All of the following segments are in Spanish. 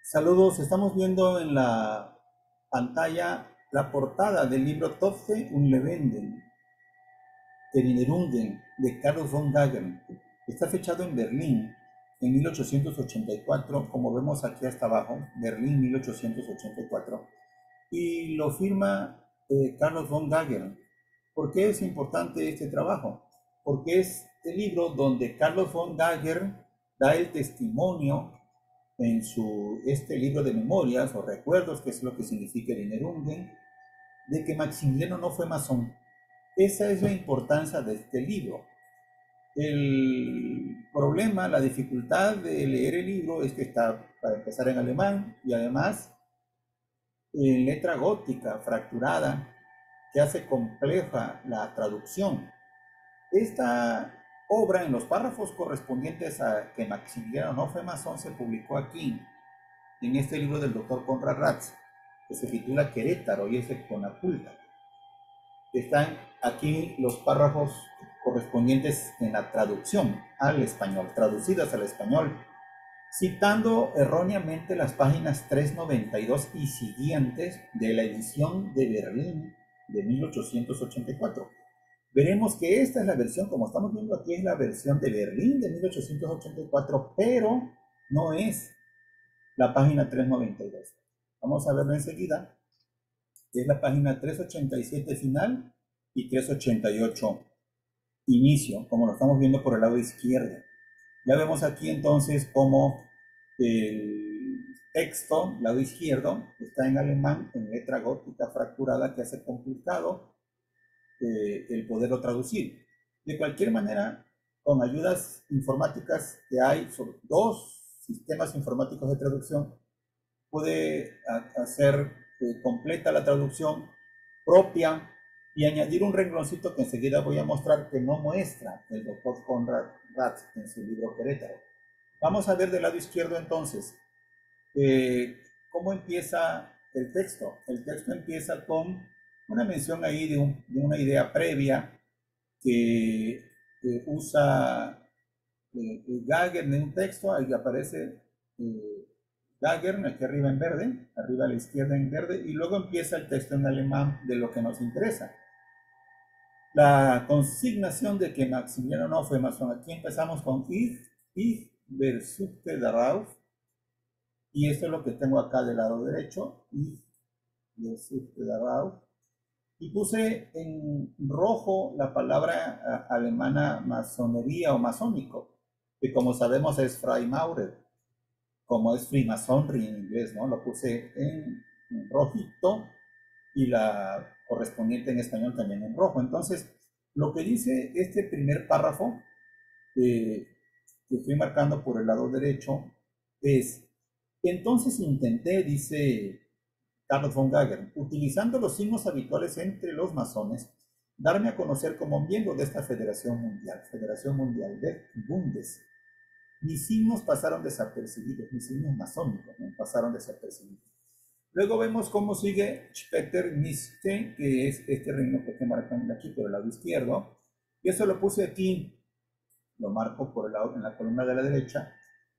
Saludos, estamos viendo en la pantalla la portada del libro Topfe und Lebenden de Niederungen de Carlos von Gagern. Está fechado en Berlín en 1884, como vemos aquí hasta abajo, Berlín 1884, y lo firma Carlos von Gagern. ¿Por qué es importante este trabajo? Porque es el libro donde Carlos von Gagern da el testimonio en este libro de memorias o recuerdos, que es lo que significa el Erinnerungen, de que Maximiliano no fue masón. Esa es la importancia de este libro. El problema, la dificultad de leer el libro es que está, para empezar, en alemán y además en letra gótica, fracturada, que hace compleja la traducción. Esta obra, en los párrafos correspondientes a que Maximiliano no fue masón, se publicó aquí, en este libro del doctor Konrad Ratz, que se titula Querétaro y es de Conaculta. Están aquí los párrafos correspondientes en la traducción al español, traducidas al español, citando erróneamente las páginas 392 y siguientes de la edición de Berlín de 1884. Veremos que esta es la versión, como estamos viendo aquí, es la versión de Berlín de 1884, pero no es la página 392. Vamos a verlo enseguida. Es la página 387 final y 388 inicio, como lo estamos viendo por el lado izquierdo. Ya vemos aquí entonces cómo el texto, lado izquierdo, está en alemán en letra gótica fracturada que hace complicado el poderlo traducir. De cualquier manera, con ayudas informáticas que hay sobre dos sistemas informáticos de traducción, puede hacer completa la traducción propia y añadir un rengloncito que enseguida voy a mostrar que no muestra el doctor Konrad Ratz en su libro Querétaro. Vamos a ver del lado izquierdo entonces cómo empieza el texto. El texto empieza con una mención ahí de una idea previa que usa Gagern en un texto. Ahí aparece Gagern aquí arriba en verde, arriba a la izquierda en verde, y luego empieza el texto en alemán de lo que nos interesa. La consignación de que Maximiliano no fue masón. Aquí empezamos con ich versuchte darauf, y esto es lo que tengo acá del lado derecho, ich versuchte darauf, y puse en rojo la palabra alemana masonería o masónico, que como sabemos es Freimaurer, como es Freemasonry en inglés, ¿no? Lo puse en rojito y la correspondiente en español también en rojo. Entonces, lo que dice este primer párrafo, que estoy marcando por el lado derecho, es: entonces intenté, dice Carlos von Gagern, utilizando los signos habituales entre los masones, darme a conocer como miembro de esta Federación Mundial de Bundes. Mis signos pasaron desapercibidos, mis signos masónicos, ¿no?, pasaron desapercibidos. Luego vemos cómo sigue Speter Miste, que es este reino que estoy marcando aquí por el lado izquierdo, y eso lo puse aquí, lo marco por el lado, en la columna de la derecha.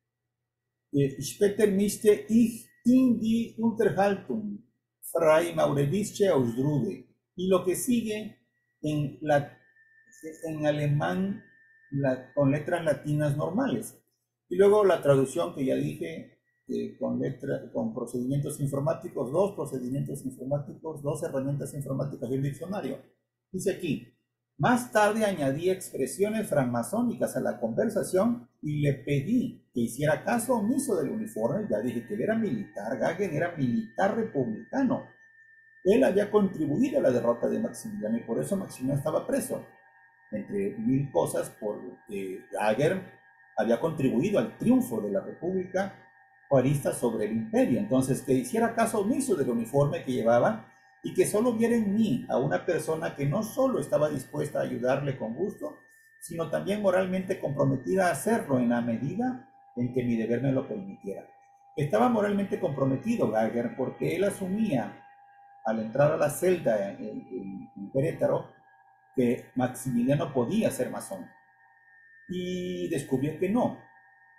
Speter Miste ich in die Unterhaltung Frei Maurelische Ausdrude. Y lo que sigue en alemán con letras latinas normales. Y luego la traducción que ya dije, con procedimientos informáticos, dos procedimientos informáticos, dos herramientas informáticas y el diccionario. Dice aquí: más tarde añadí expresiones francmasónicas a la conversación y le pedí que hiciera caso omiso del uniforme. Ya dije que él era militar, Gagern era militar republicano. Él había contribuido a la derrota de Maximiliano y por eso Maximiliano estaba preso, entre mil cosas, porque Gagern había contribuido al triunfo de la República Juarista sobre el Imperio. Entonces, que hiciera caso omiso del uniforme que llevaba y que solo viera en mí a una persona que no solo estaba dispuesta a ayudarle con gusto, sino también moralmente comprometida a hacerlo en la medida en que mi deber me lo permitiera. Estaba moralmente comprometido Gagern porque él asumía, al entrar a la celda en Querétaro, que Maximiliano podía ser masón, y descubrió que no.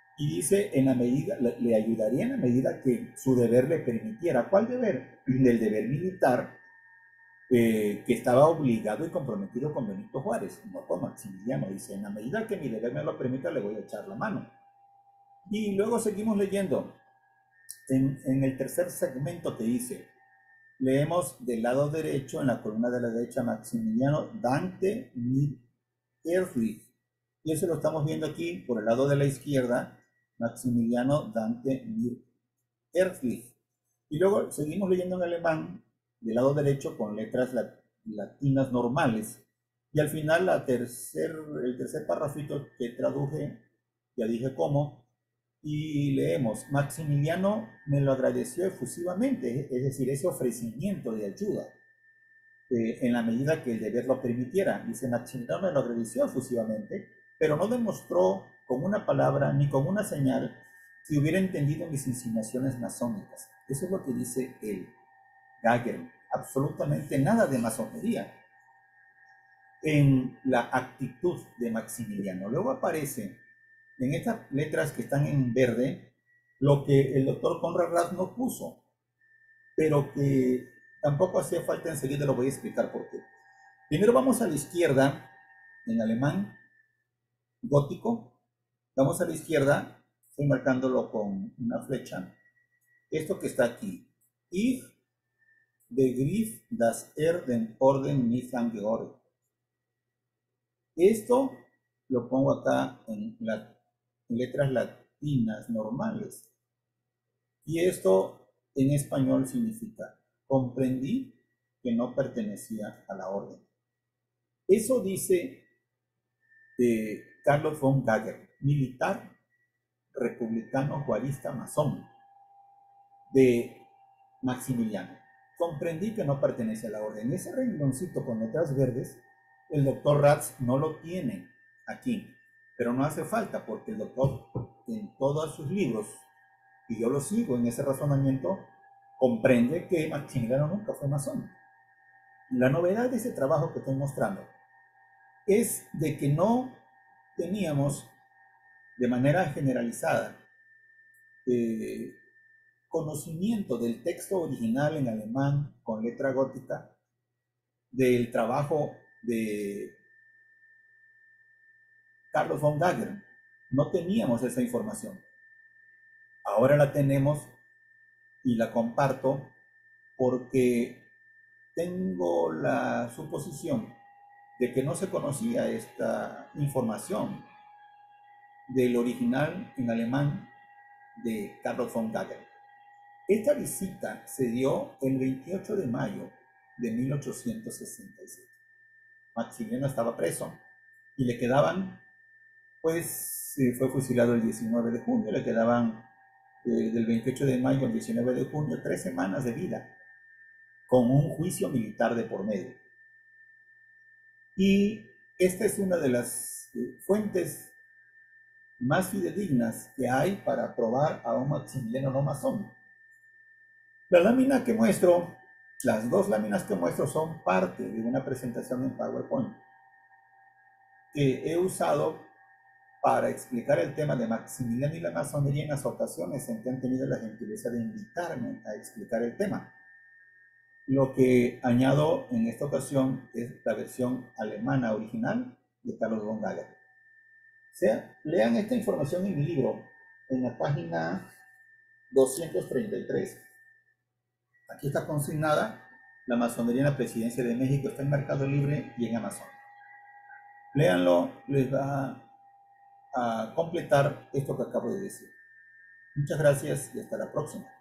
Y dice, en la medida, le ayudaría en la medida que su deber le permitiera. ¿Cuál deber? El deber militar, que estaba obligado y comprometido con Benito Juárez, no con Maximiliano. Dice, en la medida que mi deber me lo permita, le voy a echar la mano. Y luego seguimos leyendo. En el tercer segmento te dice, leemos del lado derecho, en la columna de la derecha, Maximiliano Dante Mir Ehrlich. Y eso lo estamos viendo aquí por el lado de la izquierda, Maximiliano Dante Mir Ehrlich. Y luego seguimos leyendo en alemán, del lado derecho, con letras latinas normales. Y al final, el tercer párrafito que traduje, ya dije cómo, y leemos, Maximiliano me lo agradeció efusivamente, es decir, ese ofrecimiento de ayuda, en la medida que el deber lo permitiera. Dice, Maximiliano me lo agradeció efusivamente, pero no demostró con una palabra ni con una señal que hubiera entendido mis insinuaciones masónicas. Eso es lo que dice el Gagern. Absolutamente nada de masonería en la actitud de Maximiliano. Luego aparece en estas letras que están en verde lo que el doctor Konrad Rath no puso, pero que tampoco hacía falta enseguida, lo voy a explicar por qué. Primero vamos a la izquierda, en alemán gótico, vamos a la izquierda, estoy marcándolo con una flecha, esto que está aquí, Ich begriff, dass den Orden nicht angehört. Esto lo pongo acá en letras latinas normales. Y esto en español significa, comprendí que no pertenecía a la orden. Eso dice Carlos von Gagern, militar, republicano, juarista, masón, de Maximiliano. Comprendí que no pertenece a la orden. Ese rengloncito con letras verdes, el doctor Ratz no lo tiene aquí, pero no hace falta porque el doctor en todos sus libros, y yo lo sigo en ese razonamiento, comprende que Maximiliano nunca fue masón. La novedad de ese trabajo que estoy mostrando es de que no teníamos de manera generalizada conocimiento del texto original en alemán con letra gótica, del trabajo de Carlos von Gagern. No teníamos esa información. Ahora la tenemos y la comparto porque tengo la suposición de que no se conocía esta información del original en alemán de Carlos von Gagern. Esta visita se dio el 28 de mayo de 1867. Maximiliano estaba preso y le quedaban, pues fue fusilado el 19 de junio, le quedaban del 28 de mayo al 19 de junio 3 semanas de vida, con un juicio militar de por medio. Y esta es una de las fuentes más fidedignas que hay para probar a un Maximiliano no masón. La lámina que muestro, las dos láminas que muestro son parte de una presentación en PowerPoint que he usado para explicar el tema de Maximiliano y la masonería en las ocasiones en que han tenido la gentileza de invitarme a explicar el tema. Lo que añado en esta ocasión es la versión alemana original de Carlos von Gagern. O sea, lean esta información en mi libro, en la página 233. Aquí está consignada la masonería en la Presidencia de México, está en Mercado Libre y en Amazon. Léanlo, les va a completar esto que acabo de decir. Muchas gracias y hasta la próxima.